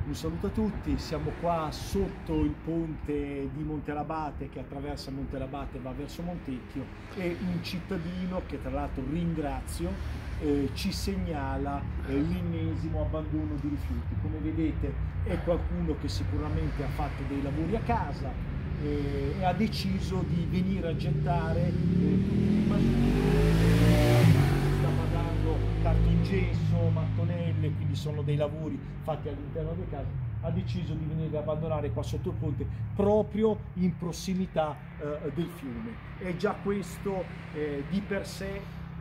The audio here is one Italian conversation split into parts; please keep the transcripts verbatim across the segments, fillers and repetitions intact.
Un saluto a tutti, siamo qua sotto il ponte di Montelabate che attraversa Montelabate e va verso Montecchio, e un cittadino che tra l'altro ringrazio eh, ci segnala eh, l'ennesimo abbandono di rifiuti. Come vedete è qualcuno che sicuramente ha fatto dei lavori a casa eh, e ha deciso di venire a gettare eh, tutti i masuri. Cartongesso, mattonelle, quindi sono dei lavori fatti all'interno delle case. Ha deciso di venire a abbandonare qua sotto il ponte, proprio in prossimità eh, del fiume. E già questo eh, di per sé,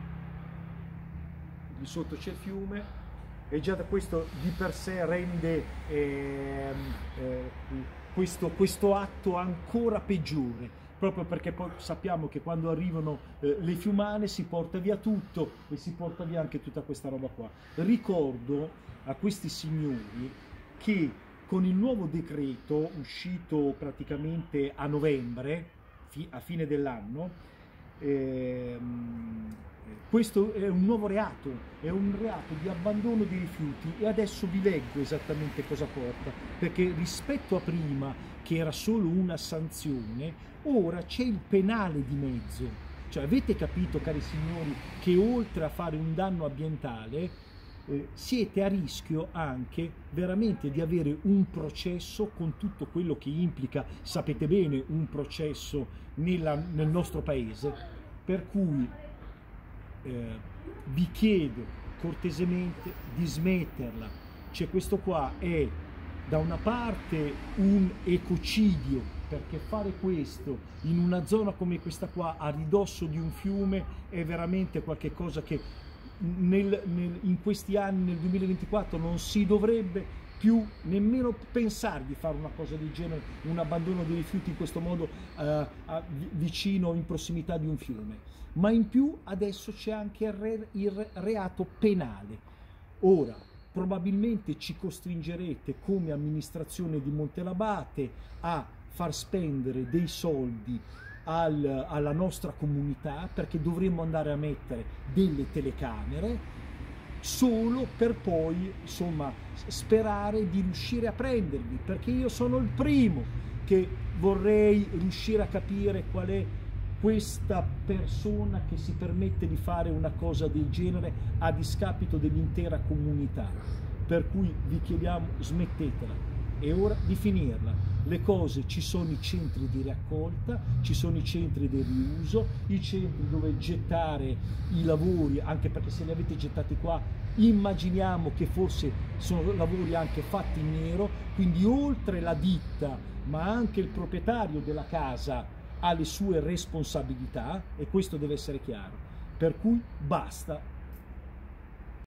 di sotto c'è il fiume, e già questo di per sé rende eh, eh, questo, questo atto ancora peggiore, proprio perché poi sappiamo che quando arrivano eh, le fiumane si porta via tutto e si porta via anche tutta questa roba qua. Ricordo a questi signori che con il nuovo decreto uscito praticamente a novembre, fi a fine dell'anno, ehm, questo è un nuovo reato, è un reato di abbandono di rifiuti, e adesso vi leggo esattamente cosa porta, perché rispetto a prima che era solo una sanzione, ora c'è il penale di mezzo. Cioè, avete capito, cari signori, che oltre a fare un danno ambientale eh, siete a rischio anche veramente di avere un processo con tutto quello che implica, sapete bene, un processo nella, nel nostro paese, per cui eh, vi chiedo cortesemente di smetterla. C'è questo qua, è da una parte un ecocidio, perché fare questo in una zona come questa qua, a ridosso di un fiume, è veramente qualcosa che nel, nel, in questi anni, nel duemilaventiquattro, non si dovrebbe più nemmeno pensare di fare una cosa del genere, un abbandono dei rifiuti in questo modo eh, a, vicino, in prossimità di un fiume. Ma in più adesso c'è anche il, re, il reato penale. Ora, probabilmente ci costringerete come amministrazione di Montelabate a far spendere dei soldi al, alla nostra comunità, perché dovremmo andare a mettere delle telecamere, solo per poi, insomma, sperare di riuscire a prendervi, perché io sono il primo che vorrei riuscire a capire qual è questa persona che si permette di fare una cosa del genere a discapito dell'intera comunità. Per cui vi chiediamo, smettetela, è ora di finirla. Le cose, ci sono i centri di raccolta, ci sono i centri di riuso, i centri dove gettare i lavori, anche perché se li avete gettati qua immaginiamo che forse sono lavori anche fatti in nero, quindi oltre la ditta ma anche il proprietario della casa ha le sue responsabilità, e questo deve essere chiaro. Per cui basta.